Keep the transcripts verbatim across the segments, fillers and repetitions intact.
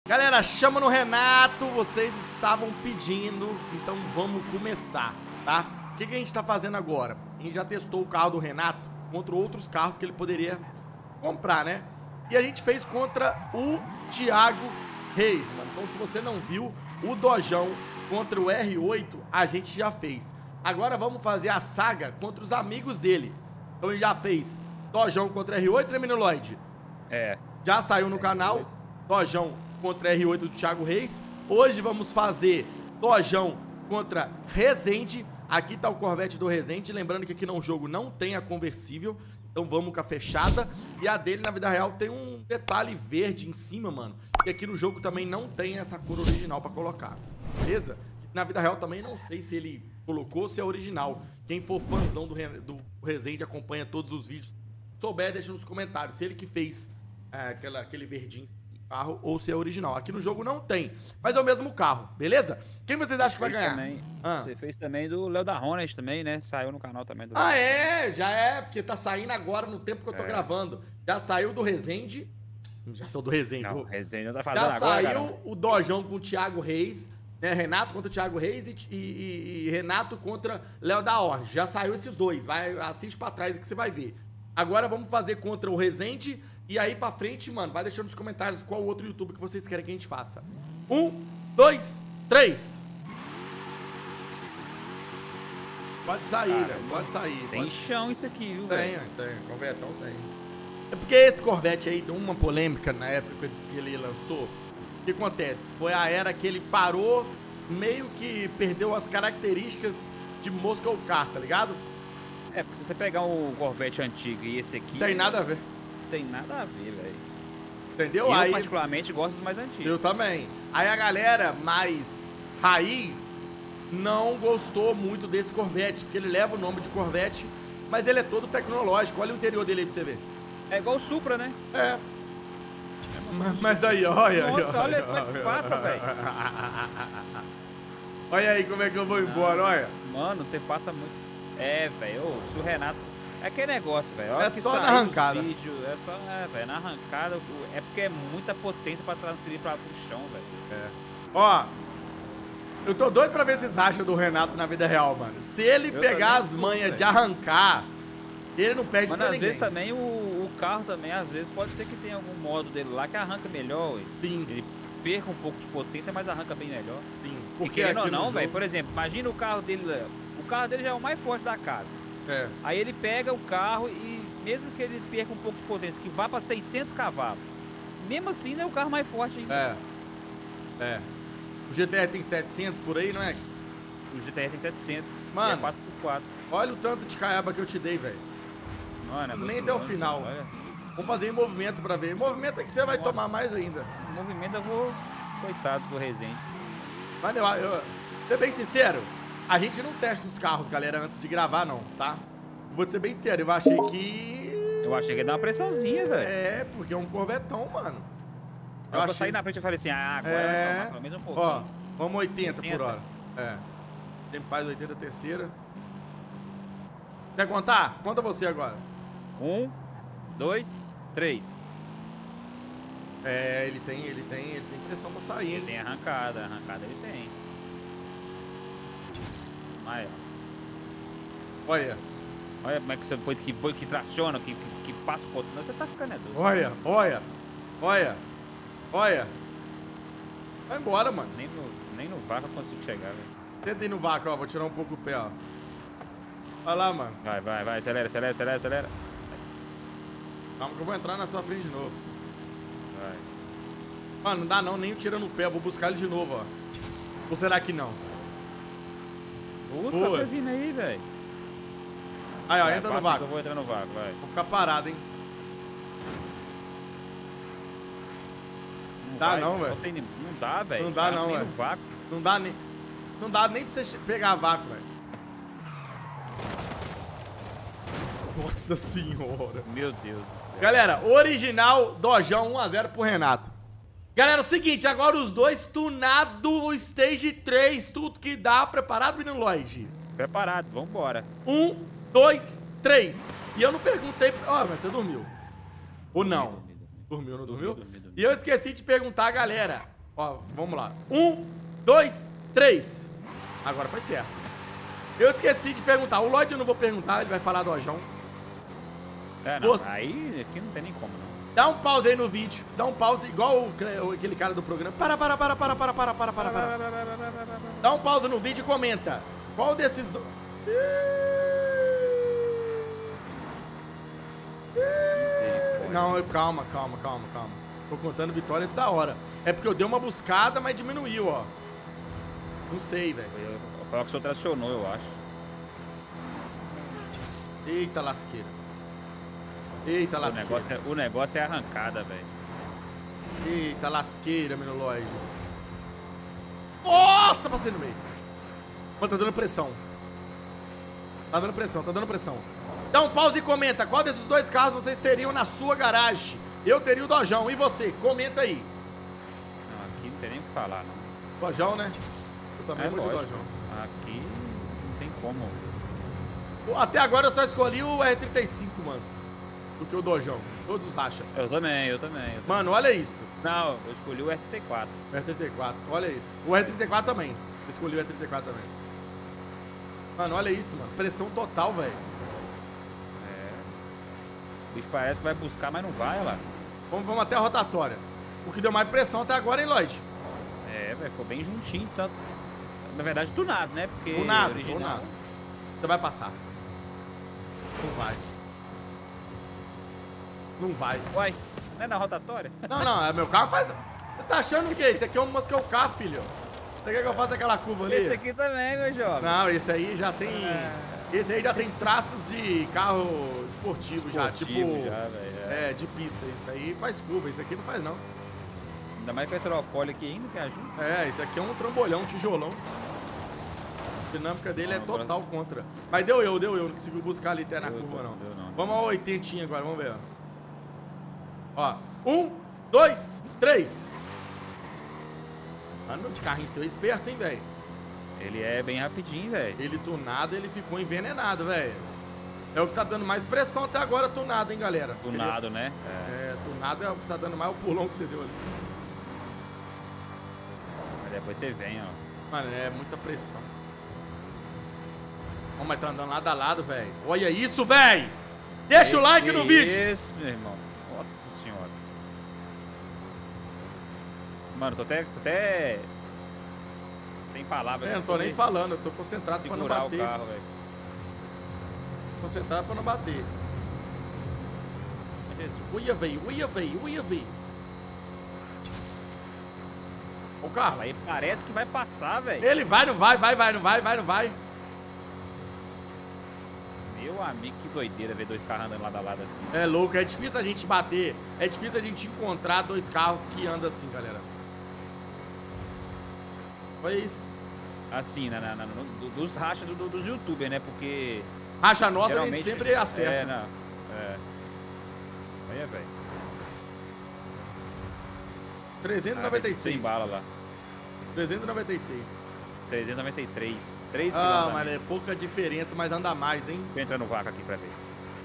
Galera, chama no Renato, vocês estavam pedindo, então vamos começar, tá? O que, que a gente tá fazendo agora? A gente já testou o carro do Renato contra outros carros que ele poderia comprar, né? E a gente fez contra o Thiago Reis, mano. Então, se você não viu, o Dojão contra o R oito, a gente já fez. Agora vamos fazer a saga contra os amigos dele. Então, ele já fez Dojão contra R oito, né, Menino Lloyd? É. Já saiu no canal, Dojão contra R oito do Thiago Reis. Hoje vamos fazer Dojão contra Resende. Aqui tá o Corvette do Resende. Lembrando que aqui no jogo não tem a conversível. Então vamos com a fechada. E a dele, na vida real, tem um detalhe verde em cima, mano. E aqui no jogo também não tem essa cor original pra colocar. Beleza? Na vida real também não sei se ele colocou ou se é original. Quem for fãzão do, do Resende, acompanha todos os vídeos. Se souber, deixa nos comentários se ele que fez é, aquela, aquele verdinho carro ou se é original. Aqui no jogo não tem, mas é o mesmo carro, beleza? Quem vocês acham que vai ganhar? Também, ah. Você fez também do Léo da Hornet também, né? Saiu no canal também. Do ah, é? Já é, porque tá saindo agora no tempo que eu tô é. gravando. Já saiu do Resende. Já saiu do Resende. Não, o Resende não tá fazendo já agora, saiu cara. O Dojão com o Thiago Reis, né? Renato contra o Thiago Reis e, e, e, e Renato contra Léo da Hornet. Já saiu esses dois. Vai, assiste pra trás que você vai ver. Agora vamos fazer contra o Resende. E aí pra frente, mano, vai deixando nos comentários qual outro YouTube que vocês querem que a gente faça. Um, dois, três. Pode sair, Cara, velho. Pode sair. Tem pode... chão isso aqui, viu, Tem, velho? tem. Corvetão tem. É porque esse Corvette aí deu uma polêmica na época que ele lançou. O que acontece? Foi a era que ele parou, meio que perdeu as características de Muscle Car, tá ligado? É, porque se você pegar o Corvette antigo e esse aqui... Tem nada a ver. Tem nada a ver, velho. Entendeu? Eu, aí, particularmente, gosto dos mais antigos. Eu também. Aí a galera mais raiz não gostou muito desse Corvette, porque ele leva o nome de Corvette, mas ele é todo tecnológico. Olha o interior dele aí pra você ver. É igual o Supra, né? É. é mas, mas aí, olha. Nossa, olha, olha como é que passa, velho. Olha aí como é que eu vou embora, olha. Mano, você passa muito. É, velho. Se o Renato... É aquele negócio, velho. É só na arrancada. Vídeo, é só, é, velho, na arrancada. É porque é muita potência pra transferir pra, pro chão, velho. É. Ó, eu tô doido pra ver se vocês acham do Renato na vida real, mano. Se ele eu pegar as manhas de arrancar, ele não perde Mano, pra às ninguém. vezes também o, o carro também, às vezes, pode ser que tenha algum modo dele lá que arranca melhor, ué. Sim. Ele perca um pouco de potência, mas arranca bem melhor. Sim. Porque querendo ou não, velho, por exemplo, imagina o carro dele, o carro dele já é o mais forte da casa. É. Aí ele pega o carro e mesmo que ele perca um pouco de potência, que vá para seiscentos cavalos, mesmo assim não é o carro mais forte ainda. É. É. O G T R tem setecentos por aí, não é? O G T R tem setecentos. Mano, é quatro por quatro. Olha o tanto de caiaba que eu te dei, velho. Mano, é nem deu o final. Olha. Vamos fazer em movimento pra ver. Em movimento é que você vai Nossa. tomar mais ainda. Em movimento eu vou... Coitado do Resende. Mano, eu, eu... Ser bem sincero, a gente não testa os carros, galera, antes de gravar, não, tá? Vou ser bem sério, eu achei que... Eu achei que ia dar uma pressãozinha, velho. É, porque é um Corvetão, mano. Eu, eu achei... saí na frente e falei assim, ah, agora é... vai pelo menos um pouquinho. Ó, vamos oitenta, oitenta por hora. É. Sempre faz oitenta terceira. Quer contar? Conta você agora. Um, dois, três. É, ele tem, ele tem, ele tem pressão pra sair, hein? Ele tem arrancada, arrancada ele tem. Aí, ó. Olha. Olha como é que você põe que, que traciona, que, que, que passa o potão. Você tá ficando é doido. Olha, olha, olha, olha. Vai embora, mano. Nem no, nem no vácuo eu consigo chegar, velho. Tenta ir no vácuo, ó. Vou tirar um pouco o pé, ó. Vai lá, mano. Vai, vai, vai. Acelera, acelera, acelera, acelera. Calma que eu vou entrar na sua frente de novo. Vai. Mano, não dá não, nem tirando o pé. Eu vou buscar ele de novo, ó. Ou será que não? Busca você vindo aí, velho. Aí, ó, vai, entra no vácuo. Eu vou entrar no vácuo, vai. Vou ficar parado, hein. Não dá vai, não, velho. Não dá, velho. Não dá não, velho. Não dá nem... Não dá nem pra você pegar vácuo, velho. Nossa senhora. Meu Deus do céu. Galera, original Dojão um a zero pro Renato. Galera, é o seguinte, agora os dois tunado Stage três, tudo que dá. Preparado, menino Lloyd? Preparado, vambora. Um, dois, três. E eu não perguntei... Ó, oh, mas você dormiu. Ou não? Dormiu, não dormiu? E eu esqueci de perguntar, galera. Ó, vamos lá. Um, dois, três. Agora foi certo. Eu esqueci de perguntar. O Lloyd eu não vou perguntar, ele vai falar do Dojão. É, não, Você- aí aqui não tem nem como, não. Dá um pause aí no vídeo. Dá um pause igual o, o- aquele cara do programa. Para, para, para, para, para, para, para, para, para. Dá um pause no vídeo e comenta. Qual desses dois... Não, eu- calma, calma, calma, calma. Tô contando vitória antes da hora. É porque eu dei uma buscada, mas diminuiu, ó. Não sei, velho. Foi foi o que o senhor tracionou, eu acho. Eita lasqueira. Eita O lasqueira. negócio, é, o negócio é arrancada, velho. Eita lasqueira, menino Lloyd. Nossa, passei no meio. Mano, tá dando pressão. Tá dando pressão, tá dando pressão. Dá um pause e comenta. Qual desses dois carros vocês teriam na sua garagem? Eu teria o Dojão. E você? Comenta aí. Não, aqui não tem nem o que falar, não. Dojão, né? Eu também É vou de lógico. Dojão. Aqui não tem como. Pô, até agora eu só escolhi o R trinta e cinco, mano. Do que o Dojão. Todos os racha. Eu também, eu também. Eu também. Mano, olha isso. Não, eu escolhi o R trinta e quatro. O R trinta e quatro, olha isso. O R trinta e quatro também. Eu escolhi o R trinta e quatro também. Mano, olha isso, mano. Pressão total, velho. É. O bicho parece que vai buscar, mas não vai, olha lá. Vamos, vamos até a rotatória. O que deu mais pressão até agora, hein, Lloyd? É, velho, ficou bem juntinho, tanto. Na verdade, tunado, né? Porque Tunado, original... tunado. Você vai passar. Não vai. Não vai. Uai, não é na rotatória? Não, não, é meu carro faz... Você tá achando o quê? Isso aqui é um Muscle Car, filho. Você quer que eu faça aquela curva ali? Esse aqui também, meu jovem. Não, esse aí já tem... É. Esse aí já tem traços de carro esportivo, já. Tipo... Esportivo já, velho, é. É, de pista. Isso aí faz curva. Esse aqui não faz, não. Ainda mais com esse aerofólio aqui ainda que ajuda. É, esse aqui é um trambolhão, um tijolão. A dinâmica dele é Não, agora- total contra. Mas deu eu, deu eu. Não conseguiu buscar ali até na Deu, curva, não. deu não. Vamos ao oitentinha agora, vamos ver. Ó. Um, dois, três. Mano, esse carrinho seu é esperto, hein, velho? Ele é bem rapidinho, velho. Ele tunado, ele ficou envenenado, velho. É o que tá dando mais pressão até agora, tunado, hein, galera? Tunado, né? Ele- É. É, tunado é o que tá dando mais o pulão que você deu ali. Mas depois você vem, ó. Mano, é muita pressão. Ó, mas tá andando lado a lado, velho. Olha isso, velho! Deixa o like no vídeo! Isso, meu irmão. Nossa senhora. Mano, tô até, tô até sem palavras. É, não tô nem falando, eu tô concentrado pra não segurar o bater. carro, velho. Concentrado pra não bater. Jesus. Uia, velho, uia, velho, uia, velho. Ó o carro. Aí parece que vai passar, velho. Ele vai, não vai, vai, vai, não vai, vai, não vai. Meu amigo, que doideira ver dois carros andando lado a lado assim. É louco, é difícil a gente bater. É difícil a gente encontrar dois carros que andam assim, galera. Olha isso. Assim, na, na, na- no- do- dos rachas do, do- dos youtubers, né? Porque Racha nossa, a gente geralmente sempre acerta. É, não. É. Olha, velho. trezentos e Ah, noventa e vê se seis. Sem bala lá. trezentos e noventa e seis. trezentos e noventa e três. três Ah, quilômetros. mas é pouca diferença, mas anda mais, hein? Vou entrar no vácuo aqui pra ver.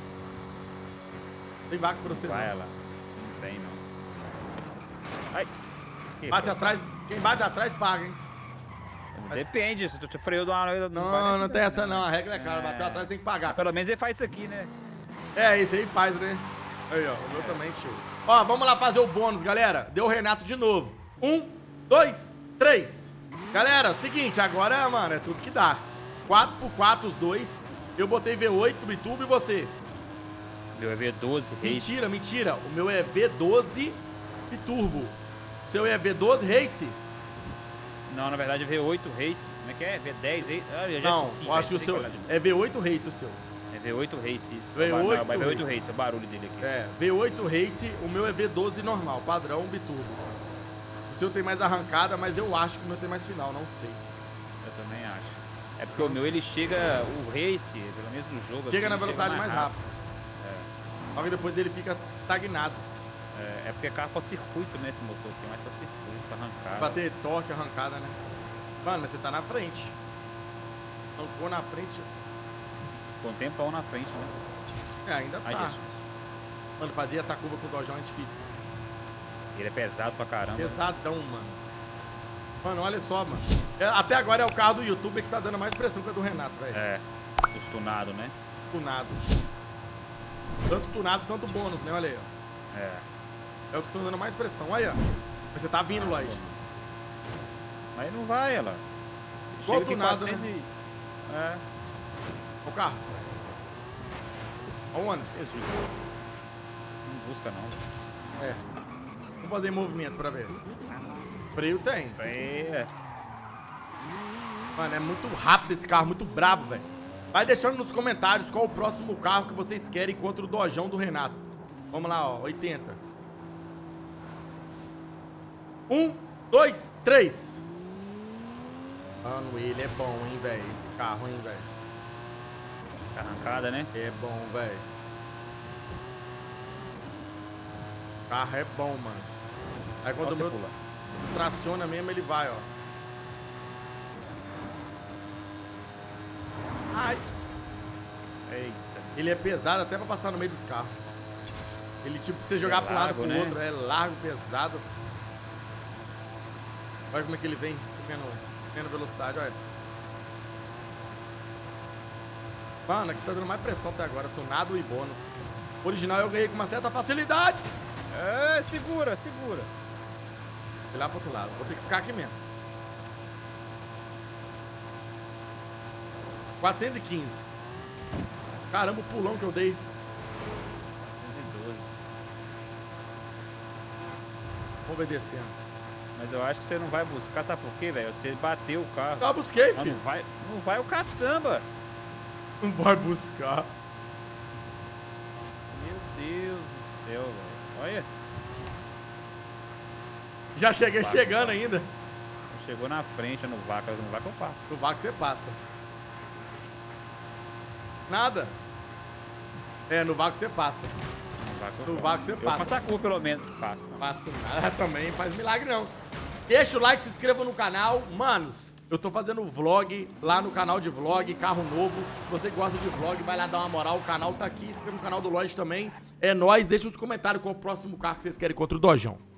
Tem vaca pra você. Vai não. lá. Não tem, não. Ai. Que Bate bom. atrás, quem bate atrás paga, hein? Depende, se tu freou de uma hora. Não, vai não, tem nessa, essa não, a regra é cara, É. bateu atrás tem que pagar. Pelo menos ele faz isso aqui, né? É, esse aí faz, né? Aí, ó, o meu também, tio. Ó, vamos lá fazer o bônus, galera. Deu o Renato de novo. Um, dois, três. Galera, é o seguinte, agora, mano, é tudo que dá. quatro por quatro os dois. Eu botei V oito, Bituba e você. Meu é V doze, Race. Mentira, mentira. O meu é V doze e Turbo. O seu é V doze Race? Não, na verdade é V oito Race. Como é que é? V dez Race? Ah, eu já Não, esqueci, eu acho que velho, o tem seu olhar de novo. é V oito Race o seu. É V oito Race, isso. V oito Não, é V oito Race. Race, é o barulho dele aqui. É, V oito Race, o meu é V doze normal, padrão Biturbo. O seu tem mais arrancada, mas eu acho que o meu tem mais final, não sei. Eu também acho. É porque o meu ele chega, o Race, pelo menos no jogo. Chega assim, na velocidade mais rápida. É. Só que depois ele fica estagnado. É, é porque é carro pra circuito, né? Esse motor aqui, mais pra circuito, pra arrancar. Bater torque, arrancada, né? Mano, mas você tá na frente. Arrancou na frente. Ficou um tempão na frente, né? É, ainda Ai, tá. Jesus. Mano, fazer essa curva com o Dojão é difícil. Ele é pesado pra caramba. Pesadão, mano. Mano, olha só, mano. É, até agora é o carro do YouTube que tá dando mais pressão que a do Renato, velho. É, os tunados, né? Tunado. Tanto tunado, tanto bônus, né? Olha aí, ó. É. É os que estão dando mais pressão. Olha aí, ó. Mas você tá vindo, Lloyd. Mas não vai, ela. Igual Chega aqui tunado, quatrocentos né? e... É. Olha o carro. Olha o ônibus. Jesus. Não busca, não. É. Vamos fazer movimento pra ver. Freio tem. É. Mano, é muito rápido esse carro, muito brabo, velho. Vai deixando nos comentários qual o próximo carro que vocês querem contra o Dojão do Renato. Vamos lá, ó, oitenta. Um, dois, três. Mano, ele é bom, hein, velho. Esse carro, hein, velho. Arrancada, né? É bom, velho. O carro é bom, mano. Aí quando o meu pula. traciona mesmo, ele vai, ó. Ai. Eita. Ele é pesado até pra passar no meio dos carros. Ele, tipo, pra você jogar É pro lado largo, pro né? outro. É largo, pesado. Olha como é que ele vem. Comendo, comendo velocidade, olha. Mano, aqui tá dando mais pressão até agora. Tunado e bônus. O original eu ganhei com uma certa facilidade. É, segura, segura. Vou lá pro outro lado. Vou ter que ficar aqui mesmo. quatrocentos e quinze. Caramba, o pulão que eu dei. quatrocentos e doze. Vamos ver descendo. Mas eu acho que você não vai buscar, sabe por quê, velho? Você bateu o carro. Eu busquei, Não, filho. não vai, não vai o caçamba. Não vai buscar. Meu Deus do céu, velho. Olha. Já cheguei Vaca, chegando vaca. ainda. Chegou na frente, no vaca, no vaca eu passo. No vácuo você passa. Nada. É, no vácuo você passa. No vaca eu No passo. vácuo você Eu passa. faço a curva pelo menos. Faço. Não. Faço nada também, faz milagre não. Deixa o like, se inscreva no canal. Manos, eu tô fazendo vlog lá no canal de vlog, carro novo. Se você gosta de vlog, vai lá dar uma moral. O canal tá aqui, se inscreva no canal do Lloyd também. É nóis, deixa nos comentários qual é o próximo carro que vocês querem contra o Dojão.